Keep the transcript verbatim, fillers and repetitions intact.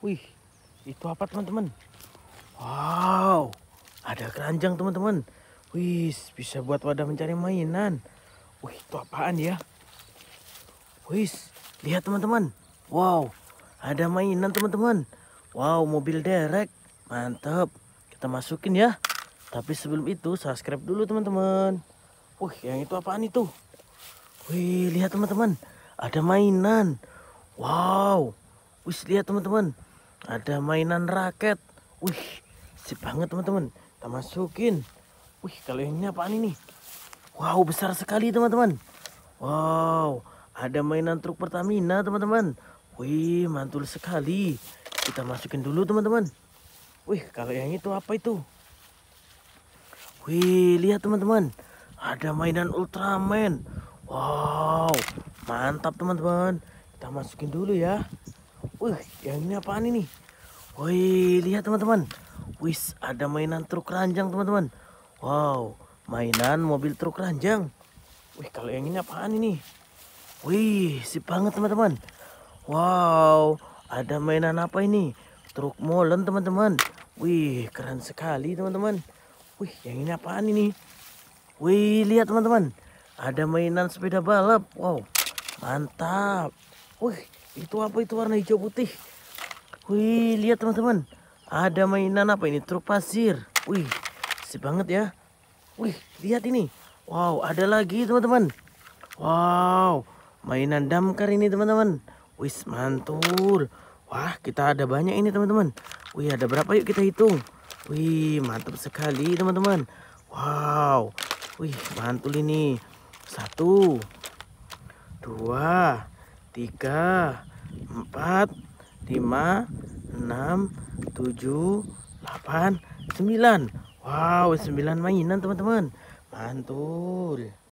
Wih, itu apa teman-teman? Wow, ada keranjang teman-teman. Wih, bisa buat wadah mencari mainan. Wih, itu apaan ya? Wih, lihat teman-teman. Wow, ada mainan teman-teman. Wow, mobil derek. Mantap. Kita masukin ya. Tapi sebelum itu subscribe dulu teman-teman. Wih, yang itu apaan itu? Wih, lihat teman-teman. Ada mainan. Wow. Wih, lihat teman-teman. Ada mainan raket. Wih, sip banget teman-teman. Kita masukin. Wih, kalau yang ini apaan ini? Wow, besar sekali teman-teman. Wow, ada mainan truk Pertamina teman-teman. Wih, mantul sekali. Kita masukin dulu teman-teman. Wih, kalau yang itu apa itu? Wih, lihat teman-teman. Ada mainan Ultraman. Wow, mantap teman-teman. Kita masukin dulu ya. Wih, yang ini apaan ini? Wih, lihat teman-teman. Wih, ada mainan truk ranjang teman-teman. Wow, mainan mobil truk ranjang. Wih, kalau yang ini apaan ini? Wih, sip banget teman-teman. Wow, ada mainan apa ini? Truk molen teman-teman. Wih, keren sekali teman-teman. Wih, yang ini apaan ini? Wih, lihat teman-teman. Ada mainan sepeda balap. Wow, mantap. Wih, itu apa itu warna hijau putih? Wih, lihat teman-teman. Ada mainan apa ini? Truk pasir. Wih, sip banget ya. Wih, lihat ini. Wow, ada lagi teman-teman. Wow, mainan damkar ini teman-teman. Wih, mantul. Wah, kita ada banyak ini teman-teman. Wih, ada berapa yuk kita hitung. Wih, mantap sekali teman-teman. Wow, wih, mantul ini. Satu, dua, tiga, empat, lima, enam, tujuh, delapan, sembilan. Wow, sembilan mainan teman-teman. Mantul.